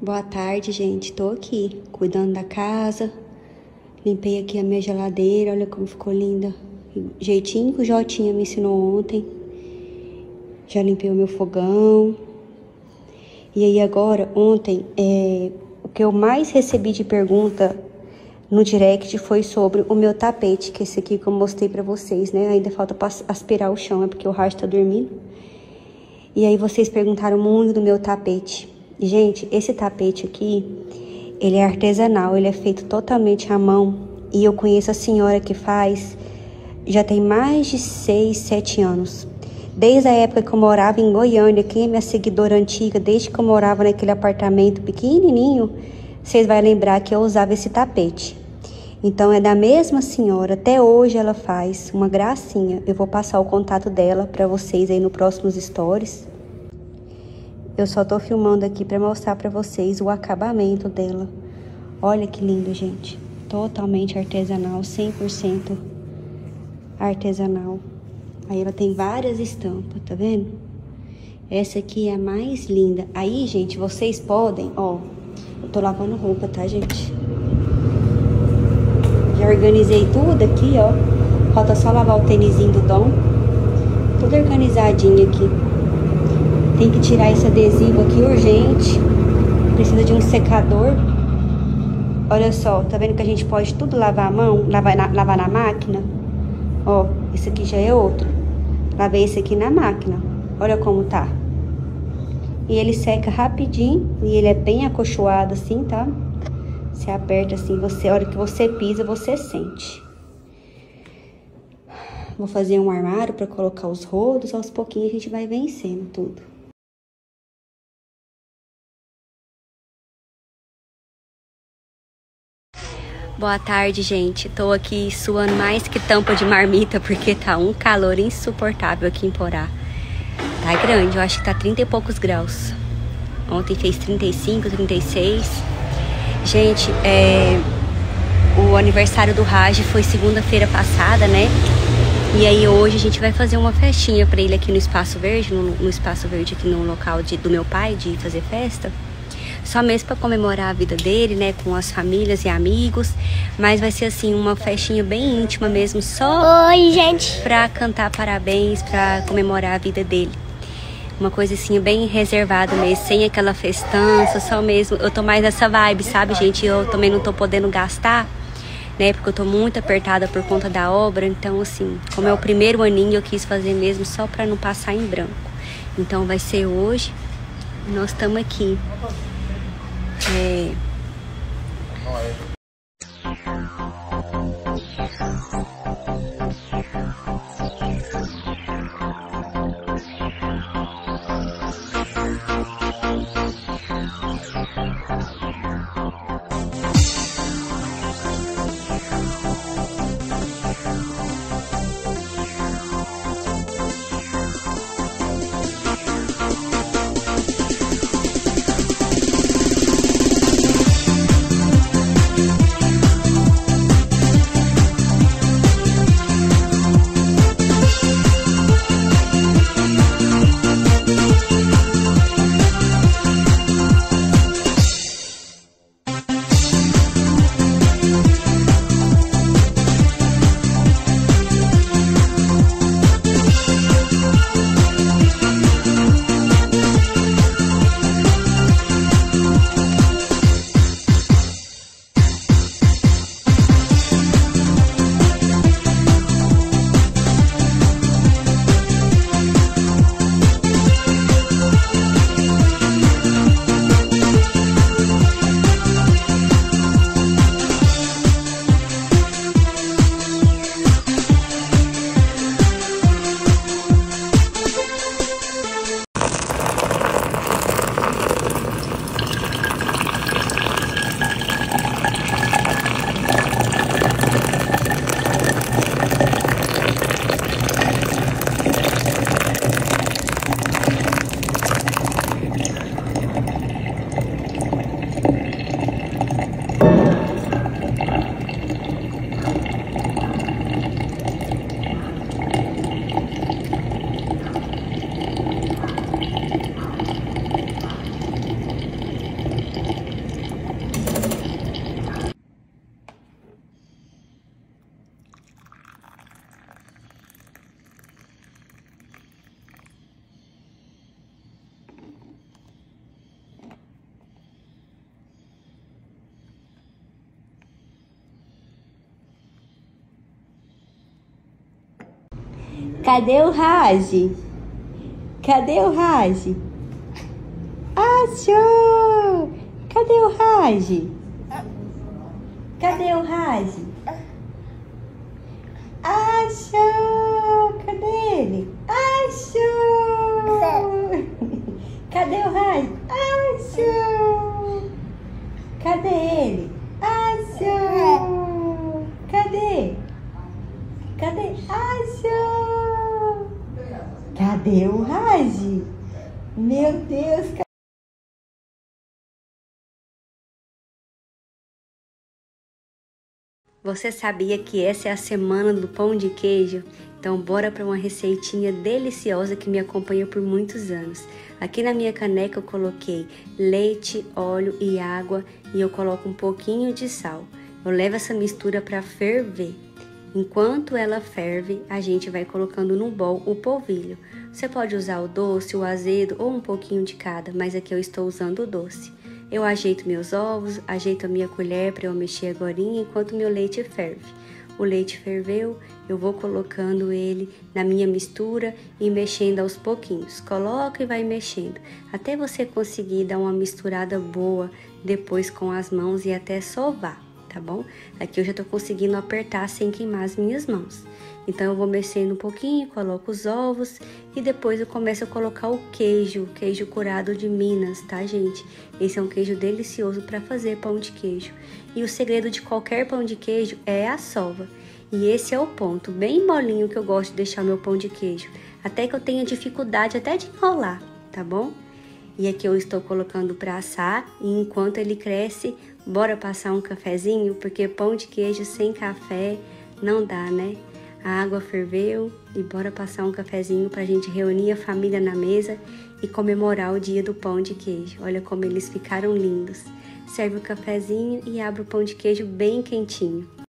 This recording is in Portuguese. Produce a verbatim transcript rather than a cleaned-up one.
Boa tarde, gente. Tô aqui, cuidando da casa. Limpei aqui a minha geladeira, olha como ficou linda. Jeitinho que o Jotinha me ensinou ontem. Já limpei o meu fogão. E aí agora, ontem, é, o que eu mais recebi de pergunta no direct foi sobre o meu tapete, que é esse aqui que eu mostrei pra vocês, né? Ainda falta pra aspirar o chão, é porque o Raj tá dormindo. E aí vocês perguntaram muito do meu tapete. Gente, esse tapete aqui, ele é artesanal, ele é feito totalmente à mão. E eu conheço a senhora que faz, já tem mais de seis, sete anos. Desde a época que eu morava em Goiânia, quem é minha seguidora antiga, desde que eu morava naquele apartamento pequenininho, vocês vão lembrar que eu usava esse tapete. Então é da mesma senhora, até hoje ela faz uma gracinha. Eu vou passar o contato dela para vocês aí no próximos stories. Eu só tô filmando aqui para mostrar para vocês o acabamento dela. Olha que lindo, gente. Totalmente artesanal, cem por cento artesanal. Aí ela tem várias estampas, tá vendo? Essa aqui é a mais linda. Aí, gente, vocês podem, ó. Eu tô lavando roupa, tá, gente? Já organizei tudo aqui, ó. Falta só lavar o tênisinho do Dom. Tudo organizadinho aqui. Tem que tirar esse adesivo aqui urgente. Precisa de um secador. Olha só, tá vendo que a gente pode tudo lavar a mão? Lavar na, lavar na máquina? Ó, esse aqui já é outro. Lavei esse aqui na máquina. Olha como tá. E ele seca rapidinho. E ele é bem acolchoado assim, tá? Você aperta assim, você, a hora que você pisa, você sente. Vou fazer um armário pra colocar os rodos. Aos pouquinhos a gente vai vencendo tudo. Boa tarde, gente. Tô aqui suando mais que tampa de marmita, porque tá um calor insuportável aqui em Porá. Tá grande, eu acho que tá trinta e poucos graus. Ontem fez trinta e cinco, trinta e seis. Gente, é... o aniversário do Raj foi segunda-feira passada, né? E aí hoje a gente vai fazer uma festinha pra ele aqui no Espaço Verde, no, no Espaço Verde aqui no local de, do meu pai, de fazer festa. Só mesmo para comemorar a vida dele, né, com as famílias e amigos, mas vai ser assim uma festinha bem íntima mesmo, só Oi, gente, para cantar parabéns, para comemorar a vida dele. Uma coisa assim bem reservada mesmo, sem aquela festança, só mesmo. Eu tô mais nessa vibe, sabe, gente? Eu também não tô podendo gastar, né, porque eu tô muito apertada por conta da obra, então assim, como é o primeiro aninho, eu quis fazer mesmo só para não passar em branco. Então vai ser hoje. Nós estamos aqui. É... Cadê o Raj? Cadê o Raj? Achou! Cadê o Raj? Cadê o Raj? Achou! Cadê ele? Achou! Cadê o Raj? Achou! Cadê ele? Achou! Cadê? Cadê? Achou! Cadê o Raj? Meu Deus! Você sabia que essa é a semana do pão de queijo? Então bora para uma receitinha deliciosa que me acompanha por muitos anos. Aqui na minha caneca eu coloquei leite, óleo e água e eu coloco um pouquinho de sal. Eu levo essa mistura para ferver. Enquanto ela ferve, a gente vai colocando no bol o polvilho. Você pode usar o doce, o azedo ou um pouquinho de cada, mas aqui eu estou usando o doce. Eu ajeito meus ovos, ajeito a minha colher para eu mexer agorinha enquanto meu leite ferve. O leite ferveu, eu vou colocando ele na minha mistura e mexendo aos pouquinhos. Coloca e vai mexendo, até você conseguir dar uma misturada boa depois com as mãos e até sovar, tá bom? Aqui eu já tô conseguindo apertar sem queimar as minhas mãos. Então eu vou mexendo um pouquinho, coloco os ovos e depois eu começo a colocar o queijo, queijo curado de Minas, tá, gente? Esse é um queijo delicioso para fazer pão de queijo. E o segredo de qualquer pão de queijo é a sova. E esse é o ponto, bem molinho que eu gosto de deixar meu pão de queijo, até que eu tenha dificuldade até de enrolar, tá bom? E aqui eu estou colocando para assar e enquanto ele cresce, bora passar um cafezinho, porque pão de queijo sem café não dá, né? A água ferveu e bora passar um cafezinho pra gente reunir a família na mesa e comemorar o dia do pão de queijo. Olha como eles ficaram lindos. Serve o cafezinho e abre o pão de queijo bem quentinho.